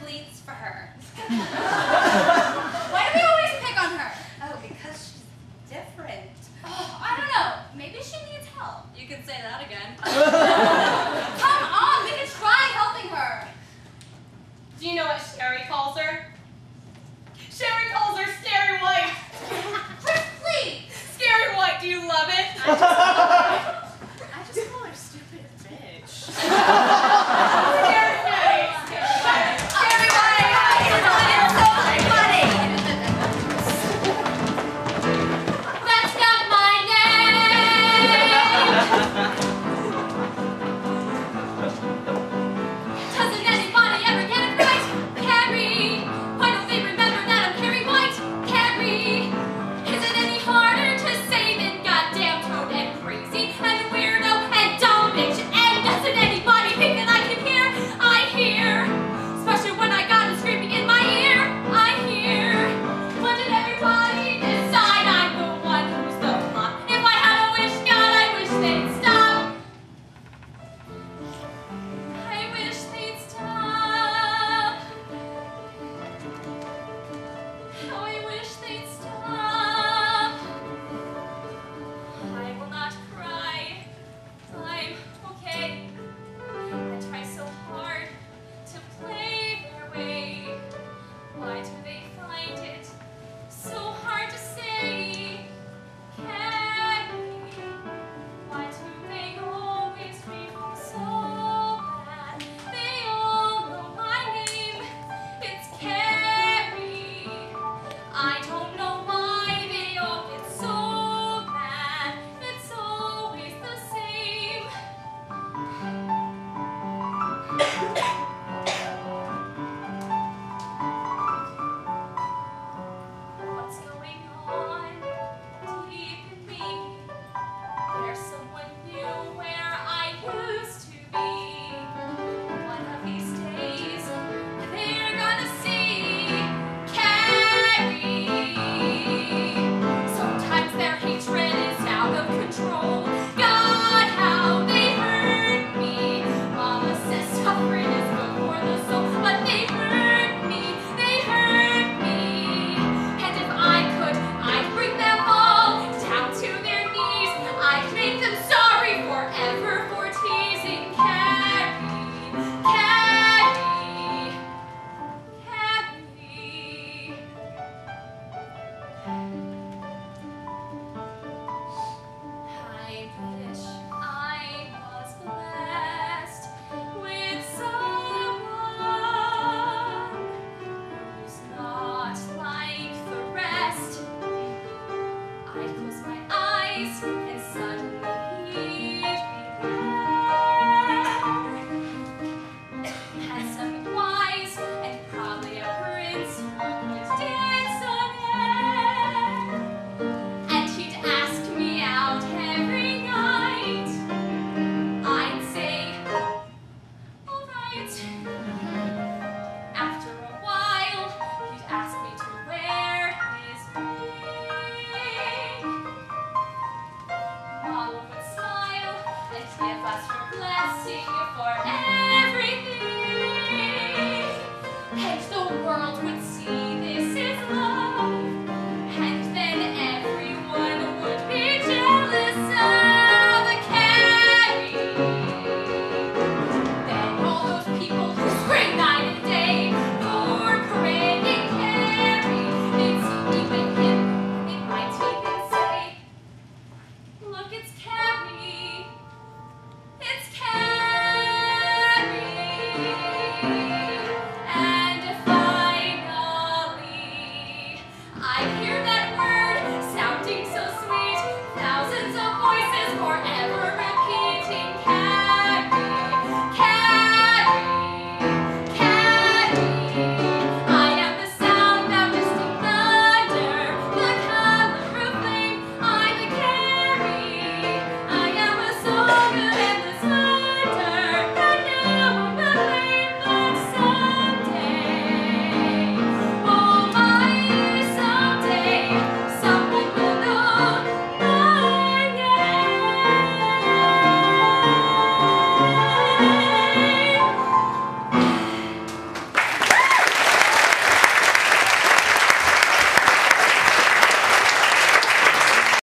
cleats for her. Why do we always pick on her? Oh, because she's different. Oh, I don't know. Maybe she needs help. You can say that again. Come on, we can try helping her. Do you know what Sherry calls her? Sherry calls her Scary White. Chris, please. Scary White, do you love it? I just call her stupid bitch.